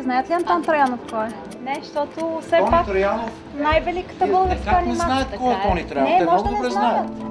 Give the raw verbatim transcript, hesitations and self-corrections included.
Те знаят ли Антон Троянов кой е? Не, защото все пак най-великата българска анимация. Как не знаят кой е Тони Троянов? Те много добре знаят.